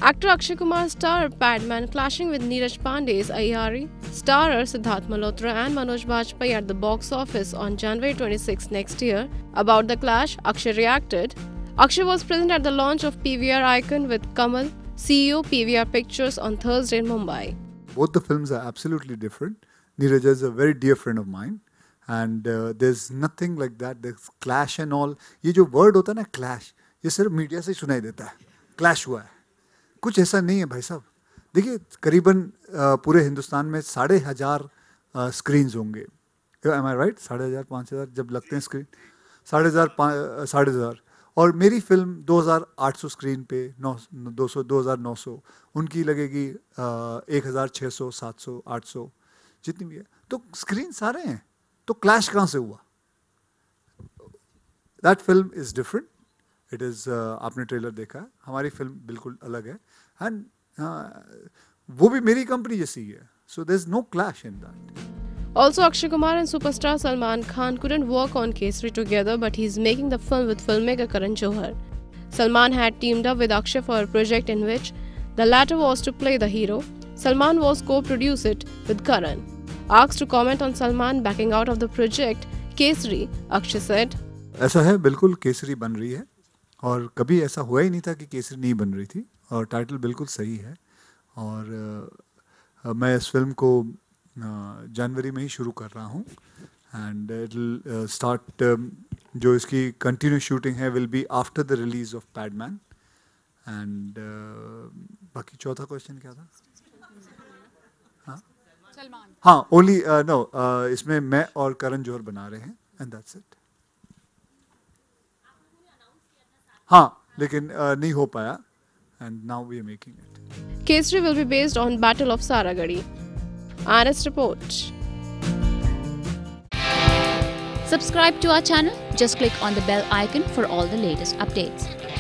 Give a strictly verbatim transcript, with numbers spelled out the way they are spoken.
Actor Akshay Kumar star Padman clashing with Neeraj Pandey's Aiyaary. Starrer Sidharth Malhotra and Manoj Bajpayi at the box office on January twenty-sixth next year. About the clash, Akshay reacted. Akshay was present at the launch of P V R Icon with Kamal, C E O P V R Pictures, on Thursday in Mumbai. Both the films are absolutely different. Neeraj is a very dear friend of mine. And uh, there's nothing like that. There's clash and all. ये जो word होता है ना clash, ये सिर्फ media से सुनाई देता है. Clash हुआ है. कुछ ऐसा नहीं है भाई साहब. देखिए करीबन पूरे हिंदुस्तान में साढ़े हजार स्क्रीन्स होंगे. Am I right? साढ़े हजार पाँच हजार जब लगते हैं स्क्रीन. साढ़े हजार साढ़े हजार और मेरी फिल्म दो हजार आठ सौ स्क्रीन पे नौ दो सौ दो हजार नौ सौ उनकी लगेगी एक हजार छः सौ सात सौ आठ सौ जितनी भी है. तो स्क्रीन सारे हैं. तो क्लैश कहाँ से हुआ? That film is different. It is आपने ट्रेलर देखा है. हमारी फिल्म बिल्कुल अलग है एंड uh, वो भी मेरी कंपनी जैसी है. So there is no clash in that. Also, Akshay Kumar and superstar Salman Khan couldn't work on Kesari together, but he's making the film with filmmaker Karan Johar. Salman had teamed up with Akshay for a project in which the latter was to play the hero. Salman was co-produced it with Karan. Asked to comment on Salman backing out of the project Kesari, Akshay said, ऐसा है, बिल्कुल केसरी बन रही है और कभी ऐसा हुआ ही नहीं था कि केसरी नहीं बन रही थी और टाइटल बिल्कुल सही है और uh, मैं इस फिल्म को जनवरी uh, में ही शुरू कर रहा हूँ एंड इट विल स्टार्ट. जो इसकी कंटिन्यू शूटिंग है will be after the release of Padman and बाकी चौथा क्वेश्चन क्या था? हाँ हाँ ओनली नो इसमें मैं और करण जौहर बना रहे हैं एंड दैट्स इट. हाँ लेकिन uh, नहीं हो पाया and now we are making it. Kesari will be based on Battle of Saragarhi. Honest report. Subscribe to our channel. Just click on the bell icon for all the latest updates.